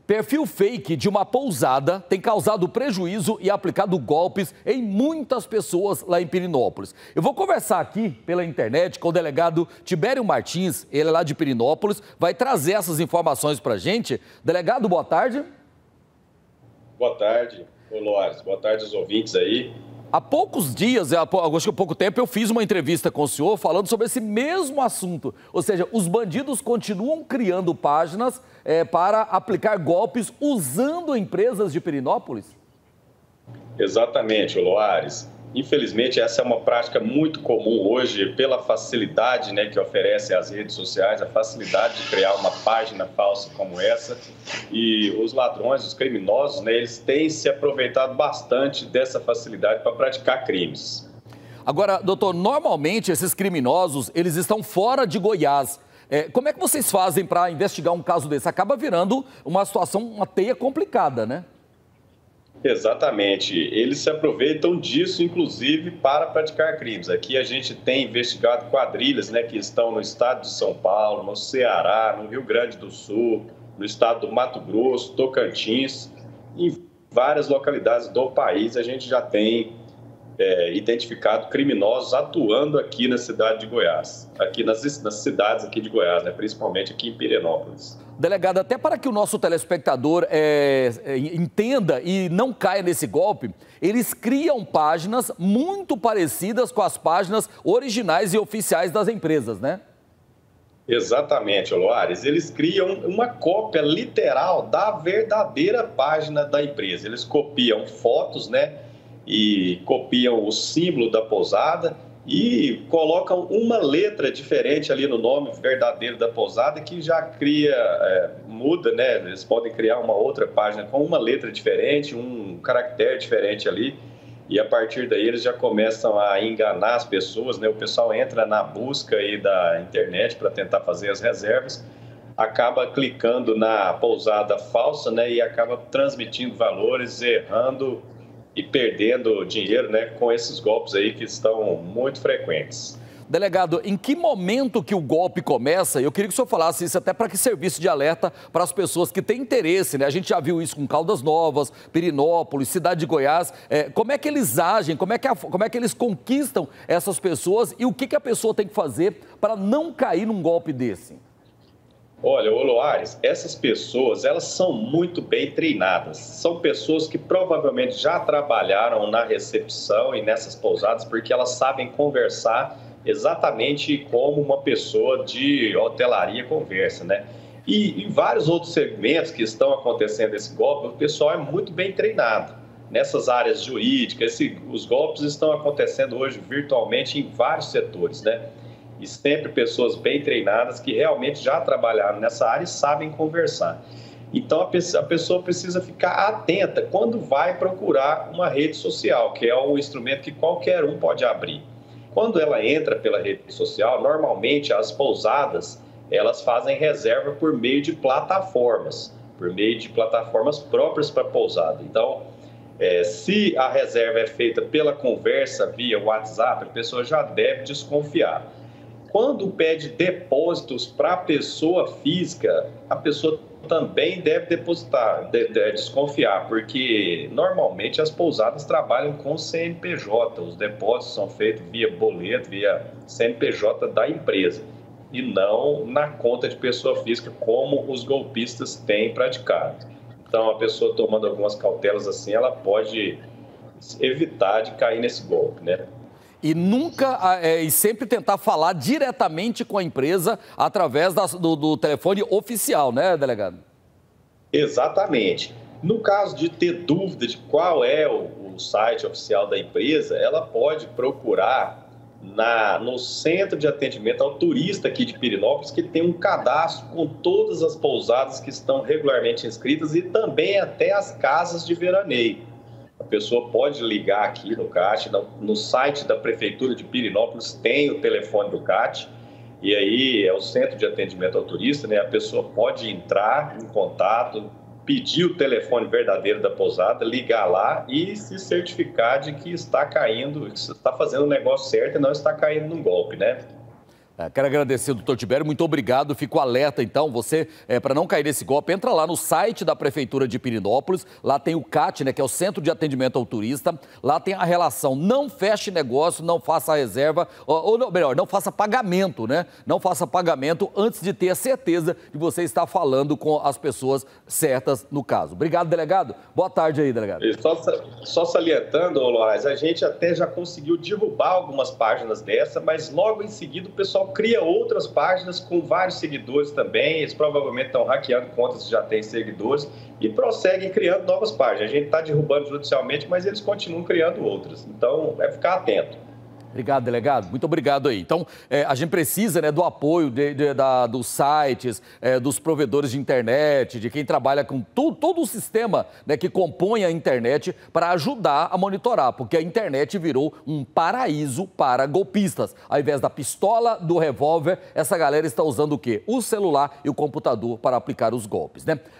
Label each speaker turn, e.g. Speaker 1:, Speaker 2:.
Speaker 1: Perfil fake de uma pousada tem causado prejuízo e aplicado golpes em muitas pessoas lá em Pirenópolis. Eu vou conversar aqui pela internet com o delegado Tibério Martins, ele é lá de Pirenópolis, vai trazer essas informações para a gente. Delegado, boa tarde.
Speaker 2: Boa tarde, ô Loares. Boa tarde aos ouvintes aí.
Speaker 1: Há poucos dias, acho que há pouco tempo, eu fiz uma entrevista com o senhor falando sobre esse mesmo assunto. Ou seja, os bandidos continuam criando páginas para aplicar golpes usando empresas de Pirenópolis?
Speaker 2: Exatamente, ô Loares. Infelizmente, essa é uma prática muito comum hoje pela facilidade, né, que oferecem as redes sociais, a facilidade de criar uma página falsa como essa. E os ladrões, os criminosos, né, eles têm se aproveitado bastante dessa facilidade para praticar crimes.
Speaker 1: Agora, doutor, normalmente esses criminosos, eles estão fora de Goiás. Como é que vocês fazem para investigar um caso desse? Acaba virando uma situação, uma teia complicada, né?
Speaker 2: Exatamente. Eles se aproveitam disso, inclusive, para praticar crimes. Aqui a gente tem investigado quadrilhas, né, que estão no estado de São Paulo, no Ceará, no Rio Grande do Sul, no estado do Mato Grosso, Tocantins. Em várias localidades do país a gente já tem identificado criminosos atuando aqui na cidade de Goiás, aqui nas cidades aqui de Goiás, né, principalmente aqui em Pirenópolis.
Speaker 1: Delegado, até para que o nosso telespectador entenda e não caia nesse golpe, eles criam páginas muito parecidas com as páginas originais e oficiais das empresas, né?
Speaker 2: Exatamente, Loares. Eles criam uma cópia literal da verdadeira página da empresa. Eles copiam fotos, né? E copiam o símbolo da pousada e colocam uma letra diferente ali no nome verdadeiro da pousada que já cria, muda, né? Eles podem criar uma outra página com uma letra diferente, um caractere diferente ali e a partir daí eles já começam a enganar as pessoas, né? O pessoal entra na busca aí da internet para tentar fazer as reservas, acaba clicando na pousada falsa, né? E acaba transmitindo valores, errando e perdendo dinheiro, né, com esses golpes aí que estão muito frequentes.
Speaker 1: Delegado, em que momento que o golpe começa? Eu queria que o senhor falasse isso até para que servisse de alerta para as pessoas que têm interesse, né? A gente já viu isso com Caldas Novas, Pirenópolis, cidade de Goiás. Como é que eles agem? Como é que eles conquistam essas pessoas? E o que a pessoa tem que fazer para não cair num golpe desse?
Speaker 2: Olha, ô Loares, essas pessoas, elas são muito bem treinadas. São pessoas que provavelmente já trabalharam na recepção e nessas pousadas, porque elas sabem conversar exatamente como uma pessoa de hotelaria conversa, né? E em vários outros segmentos que estão acontecendo esse golpe, o pessoal é muito bem treinado. Nessas áreas jurídicas, os golpes estão acontecendo hoje virtualmente em vários setores, né? E sempre pessoas bem treinadas que realmente já trabalharam nessa área e sabem conversar. Então, a pessoa precisa ficar atenta quando vai procurar uma rede social, que é um instrumento que qualquer um pode abrir. Quando ela entra pela rede social, normalmente as pousadas, elas fazem reserva por meio de plataformas próprias para pousada. Então, se a reserva é feita pela conversa via WhatsApp, a pessoa já deve desconfiar. Quando pede depósitos para a pessoa física, a pessoa também deve desconfiar, porque normalmente as pousadas trabalham com CNPJ, os depósitos são feitos via boleto, via CNPJ da empresa, e não na conta de pessoa física, como os golpistas têm praticado. Então, a pessoa tomando algumas cautelas assim, ela pode evitar de cair nesse golpe, né?
Speaker 1: E e sempre tentar falar diretamente com a empresa através do telefone oficial, né, delegado?
Speaker 2: Exatamente. No caso de ter dúvida de qual é o site oficial da empresa, ela pode procurar no centro de atendimento ao turista aqui de Pirenópolis, que tem um cadastro com todas as pousadas que estão regularmente inscritas e também até as casas de veraneio. A pessoa pode ligar aqui no CAT, no site da Prefeitura de Pirenópolis tem o telefone do CAT, e aí é o Centro de Atendimento ao Turista, né? A pessoa pode entrar em contato, pedir o telefone verdadeiro da pousada, ligar lá e se certificar de que está caindo, que está fazendo o negócio certo e não está caindo num golpe, né?
Speaker 1: Quero agradecer, doutor Tibério, muito obrigado. Fico alerta, então, você, para não cair nesse golpe, entra lá no site da Prefeitura de Pirenópolis, lá tem o CAT, né, que é o Centro de Atendimento ao Turista, lá tem a relação, não feche negócio, não faça reserva, ou melhor, não faça pagamento, né? Não faça pagamento antes de ter a certeza de você estar falando com as pessoas certas no caso. Obrigado, delegado. Boa tarde aí, delegado.
Speaker 2: Só salientando, Loaz, a gente até já conseguiu derrubar algumas páginas dessa, mas logo em seguida o pessoal cria outras páginas com vários seguidores também. Eles provavelmente estão hackeando contas que já têm seguidores e prosseguem criando novas páginas. A gente está derrubando judicialmente, mas eles continuam criando outras. Então, é ficar atento.
Speaker 1: Obrigado, delegado. Muito obrigado aí. Então, a gente precisa, né, do apoio dos sites, dos provedores de internet, de quem trabalha com todo o sistema, né, que compõe a internet para ajudar a monitorar, porque a internet virou um paraíso para golpistas. Ao invés da pistola, do revólver, essa galera está usando o quê? O celular e o computador para aplicar os golpes, né?